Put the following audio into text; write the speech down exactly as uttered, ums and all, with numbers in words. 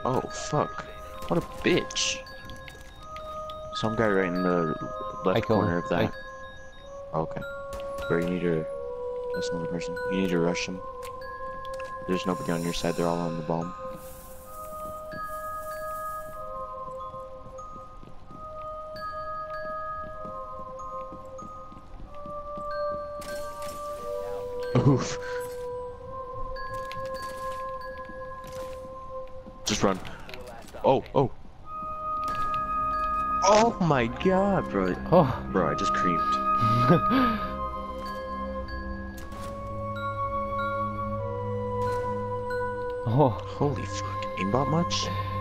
Oh, fuck. What a bitch. Some guy right in the I left killed corner him. of that. I... Oh, okay. Bro, you need to... That's another person. You need to rush him. There's nobody on your side. They're all on the bomb. Oof. Just run. Oh, oh. Oh my god, bro. Oh. Bro, I just creamed. Oh. Holy fuck. Aimbot much?